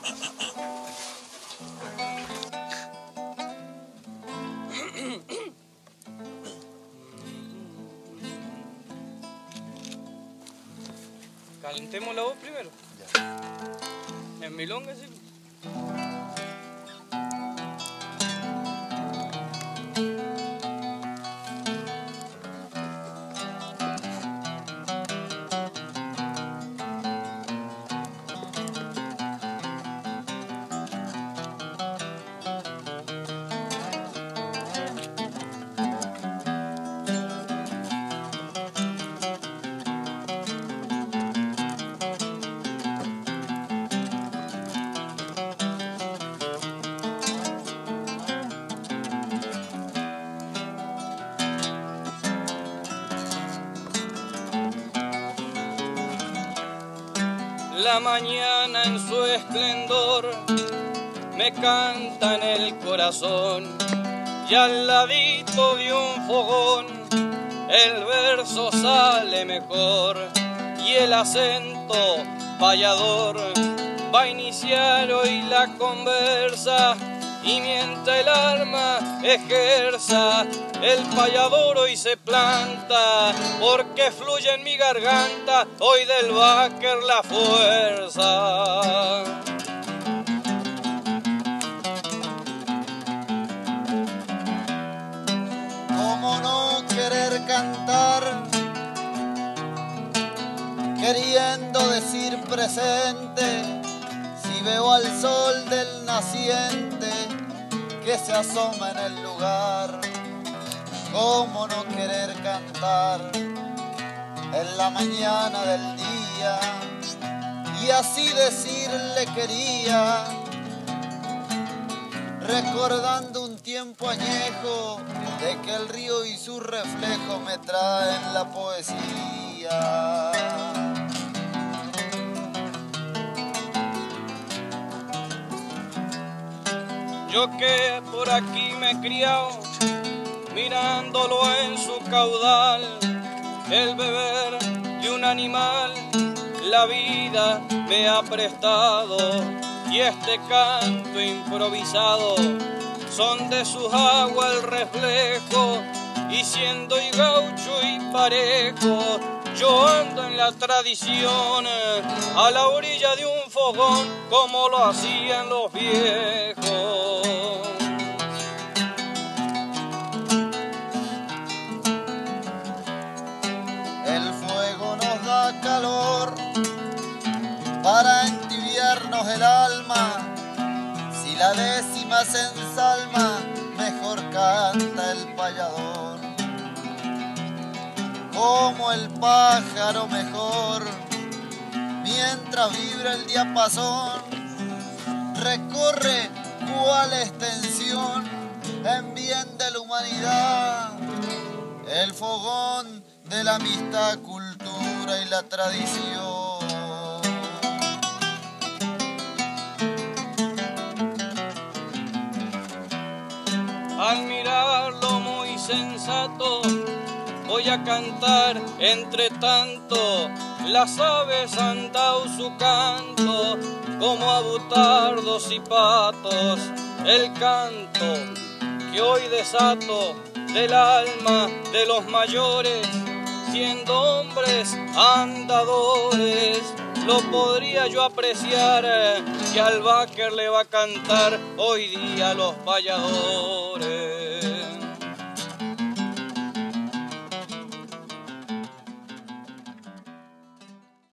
Calentemos la voz primero. Ya. En milonga, sí. La mañana en su esplendor me canta en el corazón y al ladito de un fogón el verso sale mejor y el acento payador va a iniciar hoy la conversa y mientras el arma ejerza el payador hoy se planta porque fluye en mi garganta hoy del Báquer la fuerza. ¿Cómo no querer cantar queriendo decir presente si veo al sol del naciente que se asoma en el lugar? ¿Cómo no querer cantar en la mañana del día y así decirle quería, recordando un tiempo añejo de que el río y su reflejo me traen la poesía? Yo que por aquí me he criado mirándolo en su caudal, el beber de un animal la vida me ha prestado y este canto improvisado son de sus aguas el reflejo y siendo y gaucho y parejo yo ando en la tradición a la orilla de un fogón como lo hacían los viejos. El fuego nos da calor para entibiarnos el alma. Si la décima se ensalma, mejor canta el payador. Como el pájaro mejor, mientras vibra el diapasón, recorre cual extensión en bien de la humanidad. El fogón de la amistad, cultura y la tradición. Al mirarlo muy sensato, voy a cantar entre tanto, las aves han dado su canto, como a butardos y patos, el canto que hoy desato del alma de los mayores, siendo hombres andadores, lo podría yo apreciar, que al Báquer le va a cantar hoy día los payadores.